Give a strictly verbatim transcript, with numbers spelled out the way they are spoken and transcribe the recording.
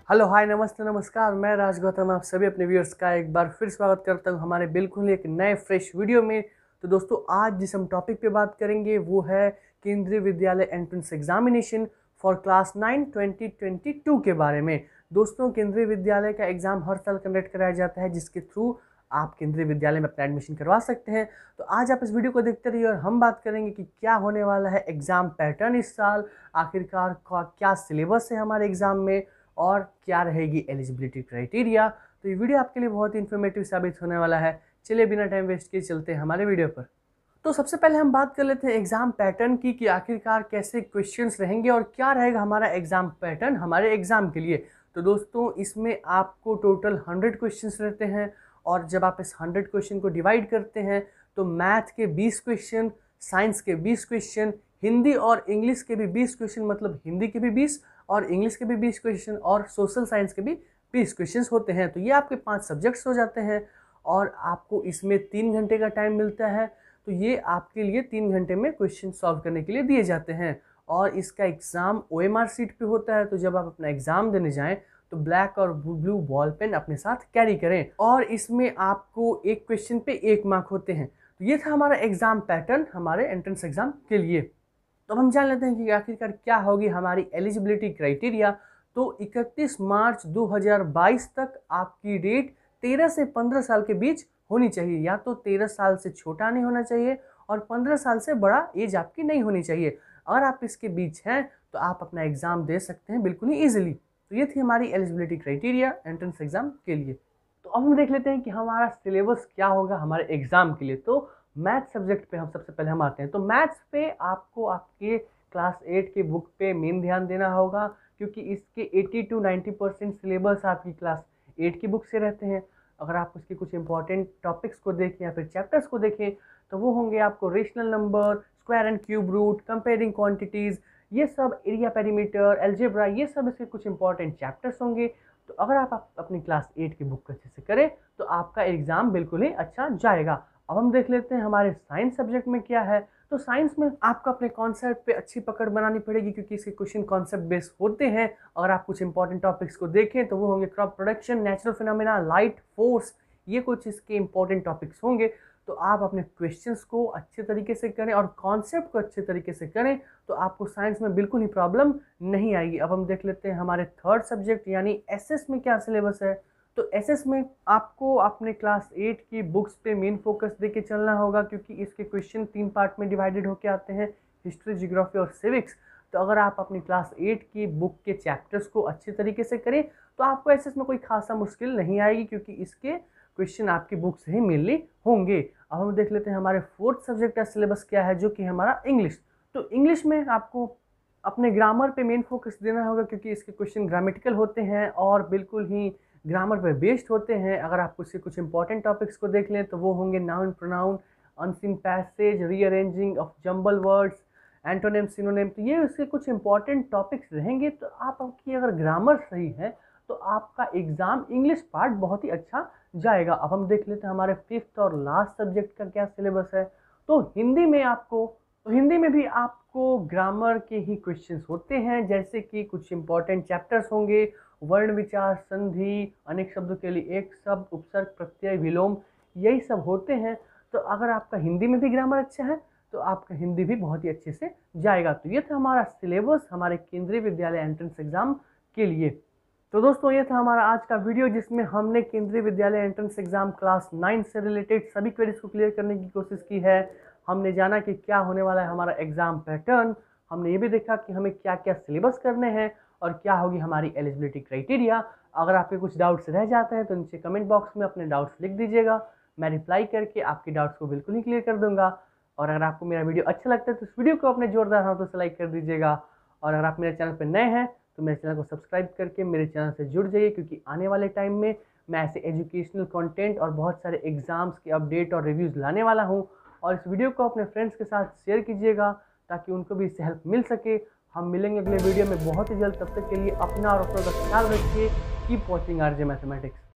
Hello hi नमस्ते नमस्कार, मैं राज गौतम आप सभी अपने व्यूअर्स का एक बार फिर स्वागत करता हूं हमारे बिल्कुल एक नए फ्रेश वीडियो में। तो दोस्तों आज जिस हम टॉपिक पे बात करेंगे वो है Kendriya Vidyalaya entrance examination for class nine twenty twenty two के बारे में। दोस्तों केंद्रीय विद्यालय का एग्ज़ाम हर साल कंडक्ट कराया जाता है जिसके थ्रू आप केंद्रीय विद्यालय में अपना एडमिशन करवा सकते हैं। तो आज आप इस वीडियो को देखते रहिए और हम बात करेंगे कि क्या होने वाला है एग्ज़ाम पैटर्न इस साल, आखिरकार क्या सिलेबस है हमारे एग्ज़ाम में और क्या रहेगी एलिजिबिलिटी क्राइटेरिया। तो ये वीडियो आपके लिए बहुत ही इन्फॉर्मेटिव साबित होने वाला है। चलिए बिना टाइम वेस्ट किए चलते हैं हमारे वीडियो पर। तो सबसे पहले हम बात कर लेते हैं एग्ज़ाम पैटर्न की कि आखिरकार कैसे क्वेश्चंस रहेंगे और क्या रहेगा हमारा एग्ज़ाम पैटर्न हमारे एग्ज़ाम के लिए। तो दोस्तों इसमें आपको टोटल हंड्रेड क्वेश्चंस रहते हैं और जब आप इस हंड्रेड क्वेश्चन को डिवाइड करते हैं तो मैथ के बीस क्वेश्चन, साइंस के बीस क्वेश्चन, हिंदी और इंग्लिश के भी बीस क्वेश्चन, मतलब हिंदी के भी बीस और इंग्लिश के भी बीस क्वेश्चन और सोशल साइंस के भी बीस क्वेश्चंस होते हैं। तो ये आपके पांच सब्जेक्ट्स हो जाते हैं और आपको इसमें तीन घंटे का टाइम मिलता है। तो ये आपके लिए तीन घंटे में क्वेश्चन सॉल्व करने के लिए दिए जाते हैं और इसका exam O M R sheet पे होता है। तो जब आप अपना एग्ज़ाम देने जाएं तो ब्लैक और ब्लू बॉल पेन अपने साथ कैरी करें और इसमें आपको एक क्वेश्चन पे एक मार्क होते हैं। तो ये था हमारा एग्ज़ाम पैटर्न हमारे एंट्रेंस एग्ज़ाम के लिए। तो हम जान लेते हैं कि आखिरकार क्या होगी हमारी एलिजिबिलिटी क्राइटेरिया। तो इकतीस मार्च दो हज़ार बाईस तक आपकी डेट तेरह से पंद्रह साल के बीच होनी चाहिए, या तो तेरह साल से छोटा नहीं होना चाहिए और पंद्रह साल से बड़ा एज आपकी नहीं होनी चाहिए। अगर आप इसके बीच हैं तो आप अपना एग्ज़ाम दे सकते हैं बिल्कुल ही ईजिली। तो ये थी हमारी एलिजिबिलिटी क्राइटेरिया एंट्रेंस एग्ज़ाम के लिए। तो अब हम देख लेते हैं कि हमारा सिलेबस क्या होगा हमारे एग्ज़ाम के लिए। तो मैथ सब्जेक्ट पे हम सबसे पहले हम आते हैं। तो मैथ्स पे आपको आपके क्लास एट के बुक पे मेन ध्यान देना होगा क्योंकि इसके अस्सी टू नब्बे परसेंट सिलेबस आपकी क्लास एट की बुक से रहते हैं। अगर आप उसके कुछ इंपॉर्टेंट टॉपिक्स को देखें या फिर चैप्टर्स को देखें तो वो होंगे आपको rational number, square and cube root, comparing quantities, ये सब, एरिया पेरीमीटर, अलजेब्रा, ये सब इसके कुछ इंपॉर्टेंट चैप्टर्स होंगे। तो अगर आप, आप अपनी क्लास एट की बुक अच्छे से करें तो आपका एग्ज़ाम बिल्कुल ही अच्छा जाएगा। अब हम देख लेते हैं हमारे साइंस सब्जेक्ट में क्या है। तो साइंस में आपको अपने कॉन्सेप्ट पे अच्छी पकड़ बनानी पड़ेगी क्योंकि इसके क्वेश्चन कॉन्सेप्ट बेस्ड होते हैं। अगर आप कुछ इंपॉर्टेंट टॉपिक्स को देखें तो वो होंगे crop production, natural phenomena, light, force, ये कुछ इसके इंपॉर्टेंट टॉपिक्स होंगे। तो आप अपने क्वेश्चंस को अच्छे तरीके से करें और कॉन्सेप्ट को अच्छे तरीके से करें तो आपको साइंस में बिल्कुल ही प्रॉब्लम नहीं आएगी। अब हम देख लेते हैं हमारे थर्ड सब्जेक्ट यानी एसएस में क्या सिलेबस है। तो एसएस में आपको अपने क्लास एट की बुक्स पे मेन फोकस देके चलना होगा क्योंकि इसके क्वेश्चन तीन पार्ट में डिवाइडेड होके आते हैं, हिस्ट्री, ज्योग्राफी और सिविक्स। तो अगर आप अपनी क्लास एट की बुक के चैप्टर्स को अच्छे तरीके से करें तो आपको एसएस में कोई खासा मुश्किल नहीं आएगी क्योंकि इसके क्वेश्चन आपकी बुक से ही मेनली होंगे। अब हम देख लेते हैं हमारे फोर्थ सब्जेक्ट का सिलेबस क्या है जो कि हमारा इंग्लिश। तो इंग्लिश में आपको अपने ग्रामर पे मेन फोकस देना होगा क्योंकि इसके क्वेश्चन ग्रामेटिकल होते हैं और बिल्कुल ही ग्रामर पे बेस्ड होते हैं। अगर आप उससे कुछ इंपॉर्टेंट टॉपिक्स को देख लें तो वो होंगे noun, pronoun, unseen passage, rearranging of jumble words, antonym, synonym. तो ये उसके कुछ इंपॉर्टेंट टॉपिक्स रहेंगे। तो आप आपकी अगर ग्रामर सही है तो आपका एग्ज़ाम इंग्लिश पार्ट बहुत ही अच्छा जाएगा। अब हम देख लेते हैं हमारे फिफ्थ और लास्ट सब्जेक्ट का क्या सिलेबस है। तो हिंदी में आपको तो हिंदी में भी आपको ग्रामर के ही क्वेश्चंस होते हैं, जैसे कि कुछ इंपॉर्टेंट चैप्टर्स होंगे, वर्ण विचार, संधि, अनेक शब्दों के लिए एक शब्द, उपसर्ग, प्रत्यय, विलोम, यही सब होते हैं। तो अगर आपका हिंदी में भी ग्रामर अच्छा है तो आपका हिंदी भी बहुत ही अच्छे से जाएगा। तो ये था हमारा सिलेबस हमारे केंद्रीय विद्यालय एंट्रेंस एग्जाम के लिए। तो दोस्तों ये था हमारा आज का वीडियो जिसमें हमने Kendriya Vidyalaya entrance exam class nine से रिलेटेड सभी क्वेरीज को क्लियर करने की कोशिश की है। हमने जाना कि क्या होने वाला है हमारा एग्जाम पैटर्न, हमने ये भी देखा कि हमें क्या क्या सिलेबस करने हैं और क्या होगी हमारी एलिजिबिलिटी क्राइटेरिया। अगर आपके कुछ डाउट्स रह जाते हैं तो नीचे कमेंट बॉक्स में अपने डाउट्स लिख दीजिएगा, मैं रिप्लाई करके आपके डाउट्स को बिल्कुल ही क्लियर कर दूंगा। और अगर आपको मेरा वीडियो अच्छा लगता है तो इस वीडियो को अपने जोरदार हाथों से लाइक कर दीजिएगा। और अगर आप मेरे चैनल पर नए हैं तो मेरे चैनल को सब्सक्राइब करके मेरे चैनल से जुड़ जाइए क्योंकि आने वाले टाइम में मैं ऐसे एजुकेशनल कंटेंट और बहुत सारे एग्जाम्स के अपडेट और रिव्यूज़ लाने वाला हूं। और इस वीडियो को अपने फ्रेंड्स के साथ शेयर कीजिएगा ताकि उनको भी इससे हेल्प मिल सके। हम मिलेंगे अगले वीडियो में बहुत ही जल्द, तब तक के लिए अपना और अपनों का ख्याल रखिए। Keep watching RJ mathematics.